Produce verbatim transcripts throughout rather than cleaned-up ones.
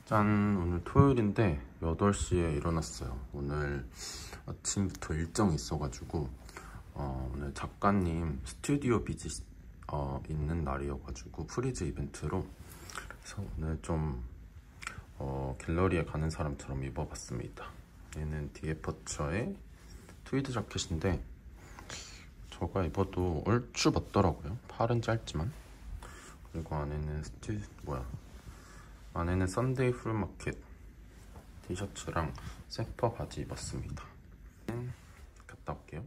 짠! 오늘 토요일인데 여덟 시에 일어났어요. 오늘 아침부터 일정이 있어가지고 어, 오늘 작가님 스튜디오 비짓 어, 있는 날이어가지고 프리즈 이벤트로, 그래서 오늘 좀 어, 갤러리에 가는 사람처럼 입어봤습니다. 얘는 디에퍼처의 트위드 자켓인데 저가 입어도 얼추 맞더라고요. 팔은 짧지만. 그리고 안에는 스튜 뭐야 안에는 썬데이 풀마켓 티셔츠랑 세퍼 바지 입었습니다. 갔다 올게요.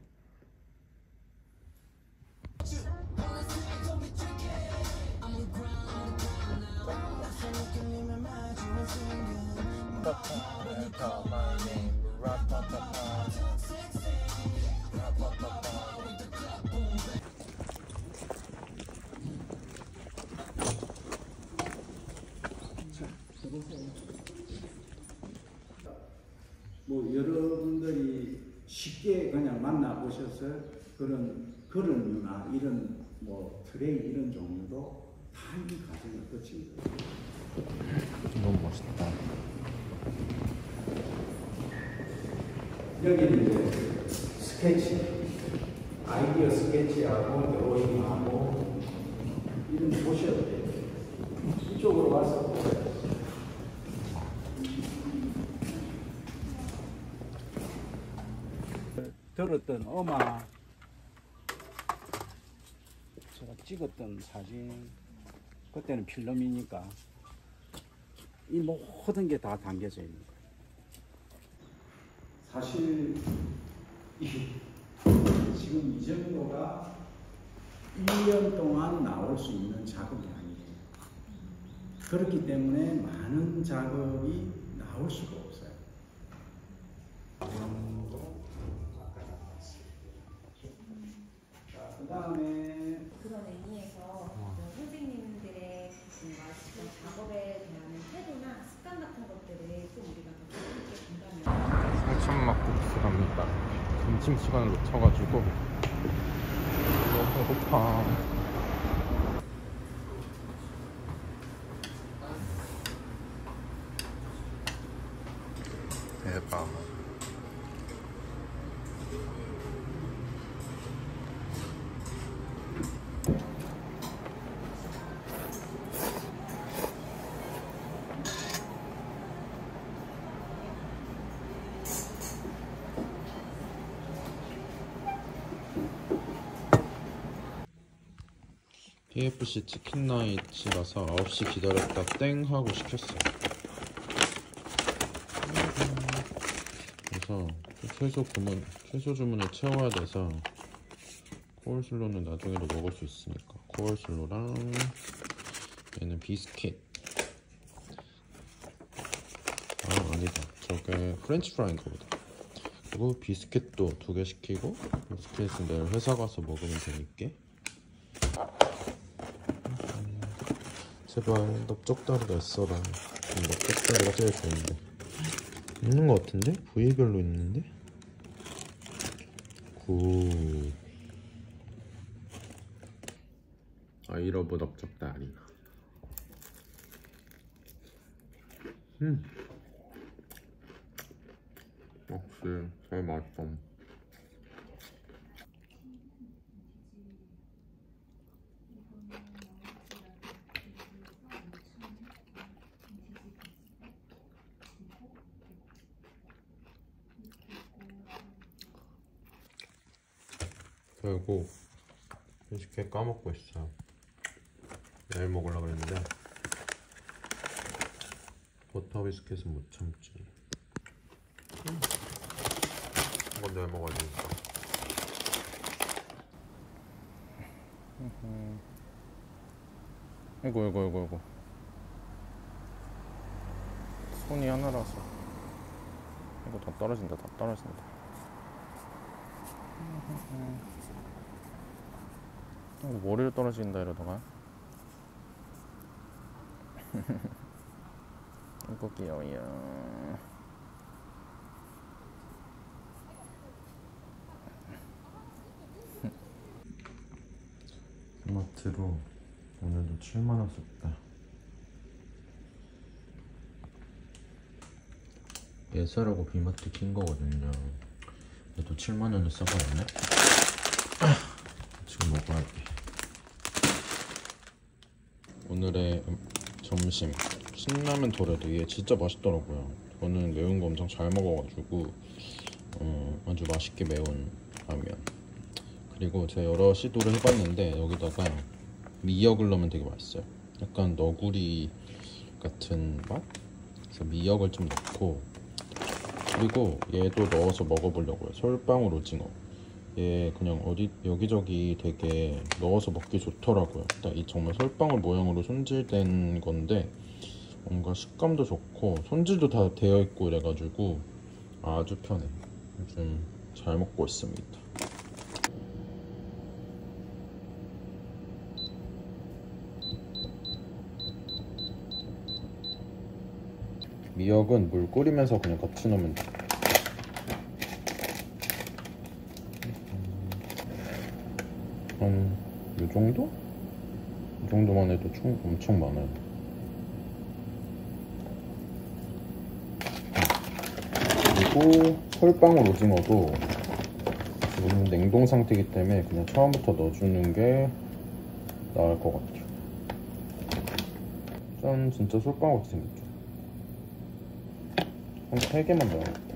뭐 여러분들이 쉽게 그냥 만나보셔서 그런 그런 문화, 이런 뭐 트레이 이런 종류도 다 이 과정을 거친 거예요. 너무 멋있다. 여기는 이제 스케치, 아이디어 스케치하고 드로잉하고 이런 거 보셔도 돼요. 이쪽으로 와서 보세요. 들었던 음악, 제가 찍었던 사진, 그때는 필름이니까 이 모든 게 다 담겨져 있는 거예요. 사실 이, 지금 이 정도가 일 년 동안 나올 수 있는 작업이 아니에요. 그렇기 때문에 많은 작업이 나올 수가 없어요. 그 다음에 그런 의미에서 선생님들의 뭔가 지금 작업에 대한 태도나 습관 같은 것들을 좀 우리가 더 깊이 본다면 상천막국수 갑니다. 점심시간을 놓쳐가지고 너무 배고파. 대박. 케이에프씨 치킨 나이츠라서 아홉 시 기다렸다 땡 하고 시켰어요. 그래서 최소 주문, 최소 주문을 채워야 돼서 코얼슬로는 나중에도 먹을 수 있으니까 코얼슬로랑 얘는 비스킷, 아 아니다 저게 프렌치 프라이인가 보다. 그리고 비스킷도 두 개 시키고, 비스킷은 내일 회사 가서 먹으면 되니까. 제발 넓적다리가 있어라. 넓적다리가 제일 좋은데. 있는 것 같은데? 부위별로 있는데? 굿. 아이러브 넓적다리. 음. 역시 제일 맛있어. 결국 비스켓 까먹고 있어요. 내일 먹으려고 했는데 버터 비스켓은 못 참지. 음. 이건 내일 먹어야 되니까. 이거 이거 이거 이거 손이 하나라서 이거 다 떨어진다. 다 떨어진다. 이거 머리를 떨어진다 이러다가. 이거 귀여워요. 이마트로 오늘도 칠만 원 썼다. 예사라고 비마트 킨 거거든요. 얘도 칠만 원을 써버렸네. 지금 먹어야 돼. 오늘의 점심 신라면 도레드. 얘 진짜 맛있더라고요. 저는 매운 거 엄청 잘 먹어가지고 어, 아주 맛있게 매운 라면. 그리고 제가 여러 시도를 해봤는데 여기다가 미역을 넣으면 되게 맛있어요. 약간 너구리 같은 맛? 그래서 미역을 좀 넣고, 그리고 얘도 넣어서 먹어보려고요. 솔방울 오징어. 얘 그냥 어디 여기저기 되게 넣어서 먹기 좋더라고요. 일단 이 정말 솔방울 모양으로 손질된 건데 뭔가 식감도 좋고 손질도 다 되어 있고 이래가지고 아주 편해. 요즘 잘 먹고 있습니다. 미역은 물 끓이면서 그냥 같이 넣으면 돼. 한 이 정도? 이 정도만 해도 총 엄청 많아요. 그리고 솔방울 오징어도 지금 냉동 상태이기 때문에 그냥 처음부터 넣어주는 게 나을 것 같아요. 짠, 진짜 솔방울 같이 생겼죠? 한 세 개만 넣어야겠다.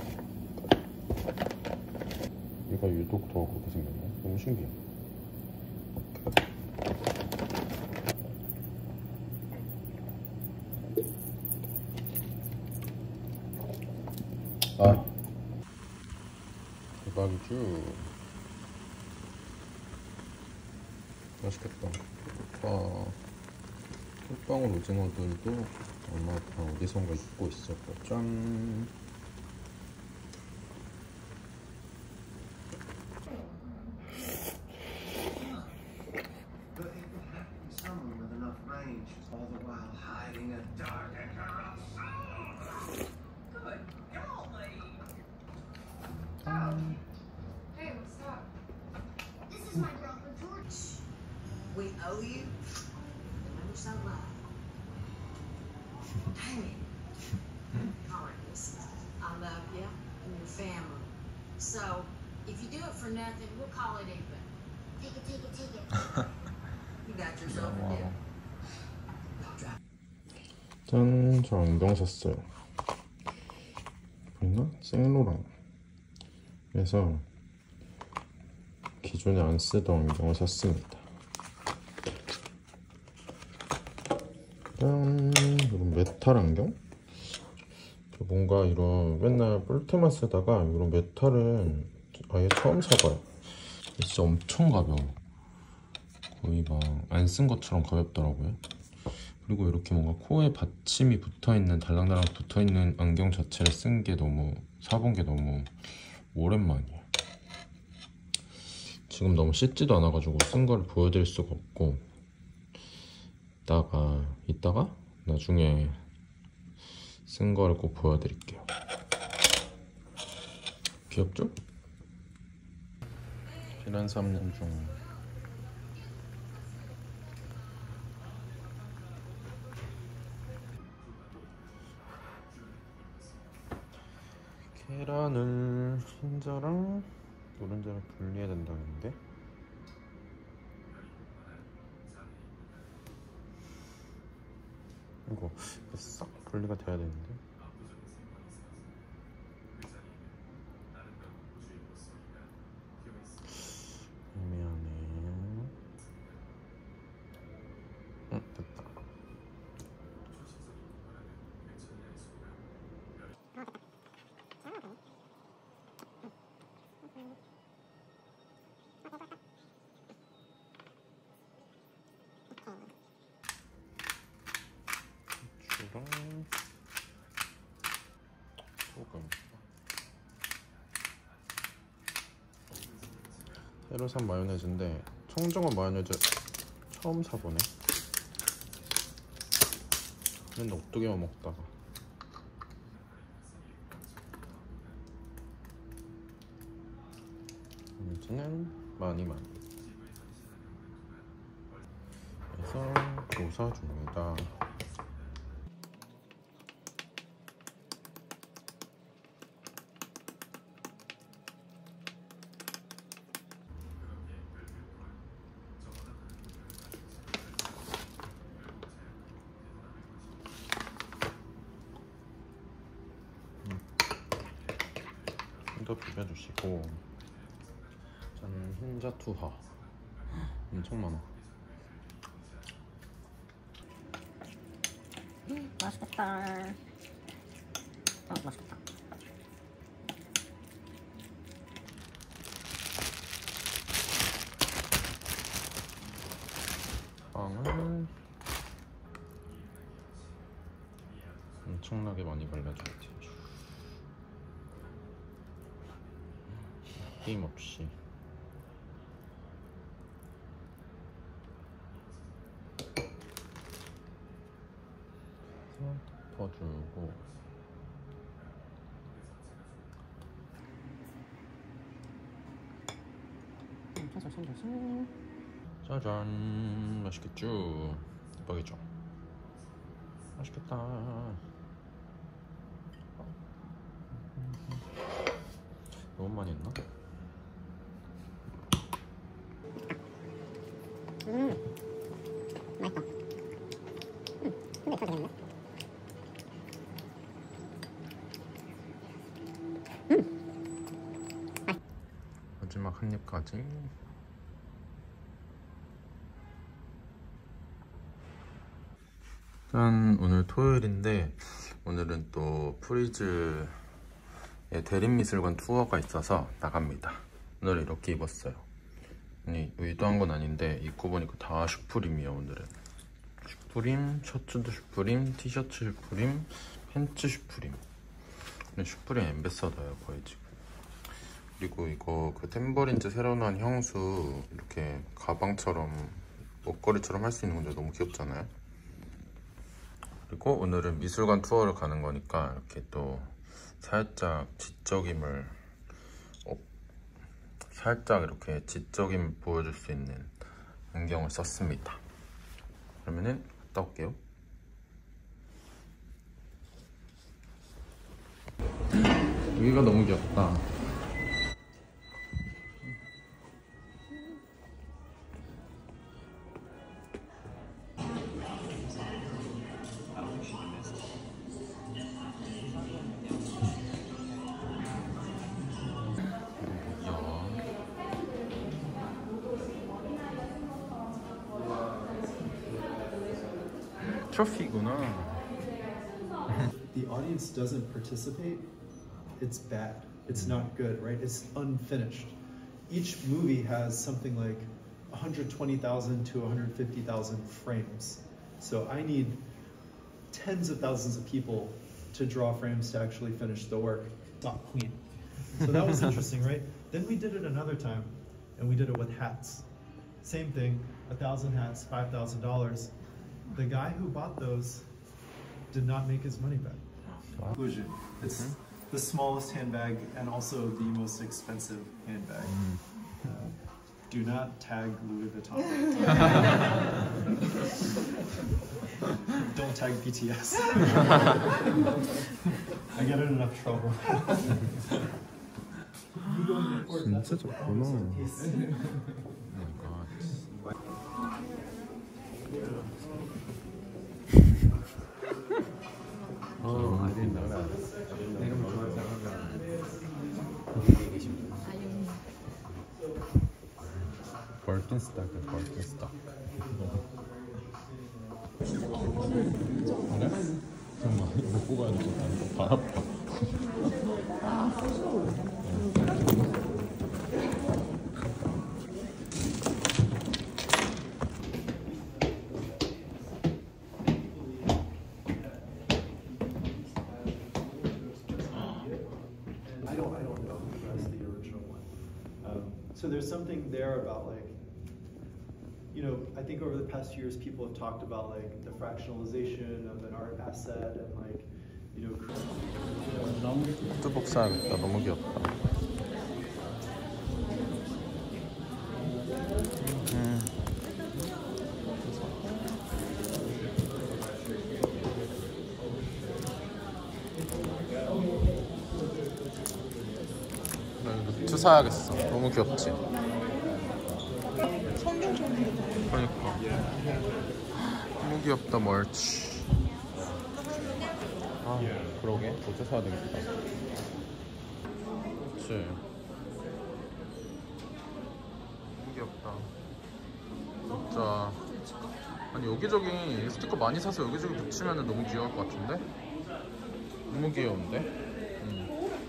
얘가 유독 더 그렇게 생겼네. 너무 신기해. 아, 대박이죠. 맛있겠다. 아, 솔방울 오징어들도 아마 다 어디선가 입고 있을 거야. 짠. Hey, what's up? This is my brother George. We owe you. Never so loud. Dang it. All right, listen. I love you and your family. So, if you do it for nothing, we'll call it even. Take it, take it, take it. You got yourself a deal. 짠, 저 안경 샀어요. 보이나? 생로랑. 그래서 기존에 안 쓰던 안경을 샀습니다. 짠, 이런 메탈 안경? 뭔가 이런 맨날 뿔테만 쓰다가 이런 메탈을 아예 처음 사봐요. 진짜 엄청 가벼워. 거의 막 안 쓴 것처럼 가볍더라고요. 그리고 이렇게 뭔가 코에 받침이 붙어있는, 달랑달랑 붙어있는 안경 자체를 쓴 게 너무, 사본 게 너무 오랜만이에요. 지금 너무 씻지도 않아가지고 쓴 걸 보여드릴 수가 없고, 이따가 이따가 나중에 쓴 걸 꼭 보여드릴게요. 귀엽죠? 계란 삶는 중. 계란을 흰자랑 노른자를 분리해야 된다는데 이거 싹 분리가 돼야 되는데 애매하네. 응, 됐다. 고추랑 소금. 새로 산 마요네즈인데 청정원 마요네즈 처음 사보네. 맨날 옥두개만 먹다가. 마요네즈는 많이 많이 그래서 조사 중이다. 더 비벼주시고. 짠, 흰자 투하. 엄청 많아. 음, 맛있겠다. 어, 맛있겠다. 빵을 엄청나게 많이 발라줘야지. 게임 없이. 덮어주고. 조심 조심. 짜잔, 맛있겠죠? 대박이죠? 맛있겠다. 너무 많이 했나? 음, 맛있다. 음, 근데 더 되겠네. 마지막 한 입까지. 짠, 오늘 토요일인데 오늘은 또 프리즈의 대림미술관 투어가 있어서 나갑니다. 오늘 이렇게 입었어요. 아니, 의도한 건 아닌데 입고 보니까 다 슈프림이에요. 오늘은 슈프림, 셔츠도 슈프림, 티셔츠 슈프림, 팬츠 슈프림. 슈프림 앰베서더예요 거의 지금. 그리고 이거 그 탬버린즈 새로 나온 향수 이렇게 가방처럼 목걸이처럼 할 수 있는 건데 너무 귀엽잖아요. 그리고 오늘은 미술관 투어를 가는 거니까 이렇게 또 살짝 지적임을 어, 살짝 이렇게 지적임을 보여줄 수 있는 안경을 썼습니다. 그러면은 갔다 올게요. 여기가 너무 귀엽다. 트로피구나. The audience doesn't participate, it's bad. It's not good, right? It's unfinished. Each movie has something like one hundred twenty thousand to one hundred fifty thousand frames. So I need tens of thousands of people to draw frames to actually finish the work. Not clean. So that was interesting, right? Then we did it another time, and we did it with hats. Same thing, a thousand hats, five thousand dollars. The guy who bought those did not make his money back. Conclusion. It's mm-hmm. the smallest handbag and also the most expensive handbag. Mm. Uh, do not tag Louis Vuitton. Don't tag B T S. I get in enough trouble. 진짜 좋구나. Oh, I didn't know that. Birkenstock, Birkenstock. 그래? 잠깐만, 이거 먹고 가야 될 것 같아. 발 아파. So there's something there about like, you know, I think over the past years people have talked about like the fractionalization of an art asset and like, you know. 뚜벅 사야겠다. 너무 귀엽다. 음. 루트 사야겠어. 너무 귀엽지? 그러니까 너무 귀엽다. 멀치. 아 그러게 루트 사야 되겠다. 그치. 너무 귀엽다. 진짜. 아니 여기저기 스티커 많이 사서 여기저기 붙이면 너무 귀여울 것 같은데? 너무 귀여운데? 음.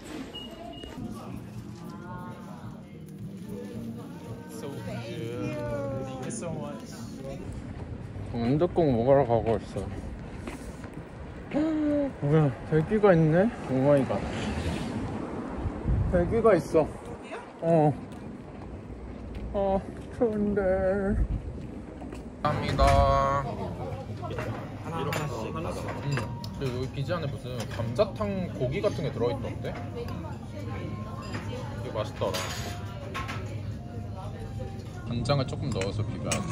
So cute. Thank you so much. 운동공 먹으러 가고 있어. 뭐야, 대기가 있네? 오마이갓. 대기가 있어. 어. 어, 좋은데. 감사합니다. 하나씩 하나씩. 응. 그리고 여기 비지 안에 무슨 감자탕 고기 같은 게 들어있던데? 이게 맛있더라. 간장을 조금 넣어서 비벼야 돼.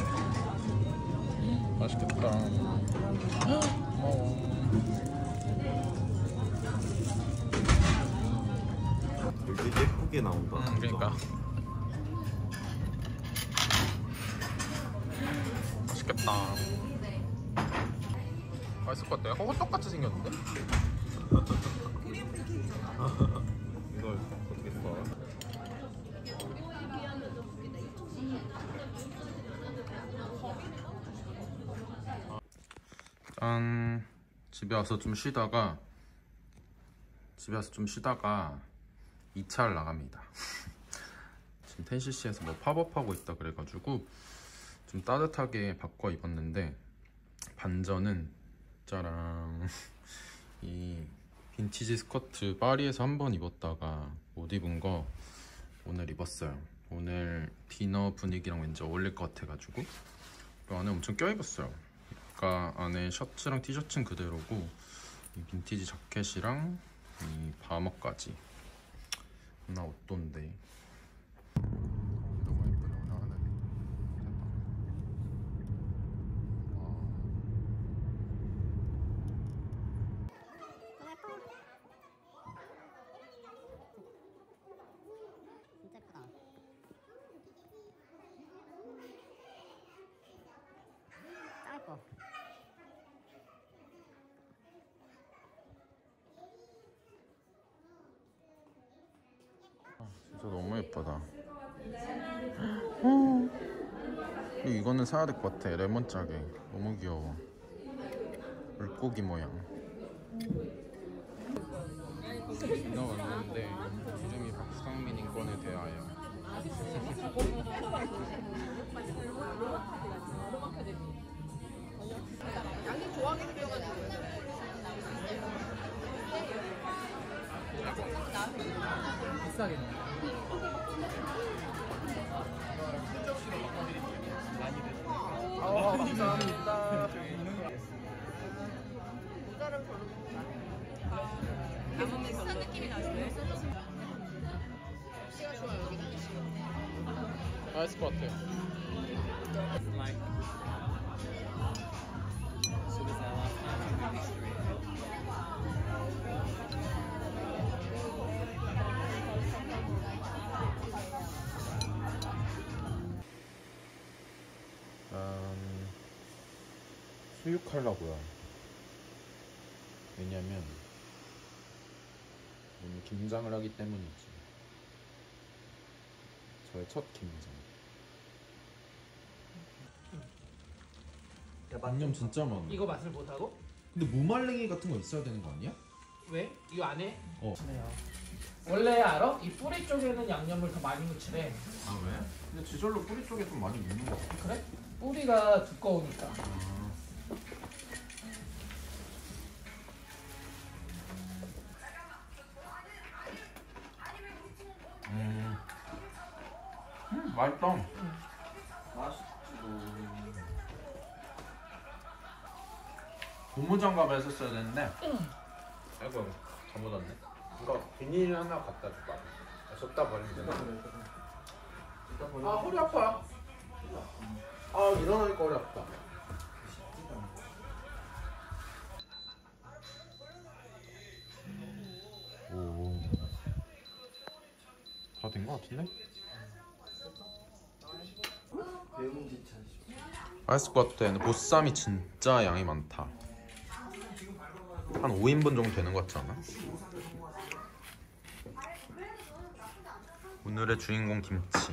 맛있겠다. 고마워. 되게 예쁘게 나온다. 응, 그러니까. 맛있겠다. 맛있을 것 같아. 어, 똑같이 생겼는데? 이걸 어떻게 써? 짠. 집에 와서 좀 쉬다가 집에 와서 좀 쉬다가 이 차를 나갑니다. 지금 텐시시에서 뭐 팝업하고 있다 그래가지고 좀 따뜻하게 바꿔 입었는데 반전은 짜랑 이 빈티지 스커트 파리에서 한번 입었다가 못 입은 거 오늘 입었어요. 오늘 디너 분위기랑 왠지 어울릴 것 같아가지고 안에 엄청 껴입었어요. 아까 안에 셔츠랑 티셔츠는 그대로고 이 빈티지 자켓이랑 이 바머까지 나 어떤데? 너무 예쁘네 오늘 하늘이. 진짜 예쁘다. 짱 예뻐. 진짜 너무 예쁘다. 그리고 이거는 사야 될 것 같아. 레몬 짜게. 너무 귀여워. 물고기 모양. 누나 왔는데 이름이 박상민 인권에 대하여. 아, 감사합니다. 맛있을 것 같아. So was that last time you really straight? 음, 수육하려고요. 왜냐면 오늘 김장을 하기 때문이지. 저의 첫 김장. 양념 진짜 많아. 이거 맛을 못하고? 근데 무말랭이 같은 거 있어야 되는 거 아니야? 왜? 이 안에? 어. 원래 알아? 이 뿌리 쪽에는 양념을 더 많이 묻히래. 아 왜? 근데 지절로 뿌리 쪽에 좀 많이 묻는 거 같아. 그래? 뿌리가 두꺼우니까. 아. 음. 음, 맛있다. 응. 맛있지. 고무장갑 했었어야 되는데. 응. 아이고 잘못 왔네. 이거 비닐 하나 갖다 줄까? 줬다 버리면 되나? 아 허리 아파. 아 일어나니까 허리 아프다. 오. 다 된 거 같은데? 맛있을 것 같아. 근데 보쌈이 진짜 양이 많다. 한 오 인분 정도 되는 것 같지 않아? 오늘의 주인공 김치.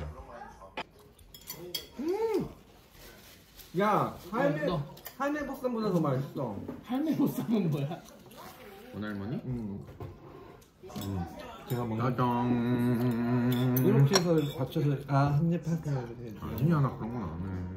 야, 할매 너. 할매 보쌈보다 더 맛있어. 할매 보쌈은 뭐야? 오날머니? 음. 음. 제가 먹는 짜잔. 이렇게 해서 받쳐서 아 한 입 하세요 이렇게. 아니야 나 그런 건 안 해.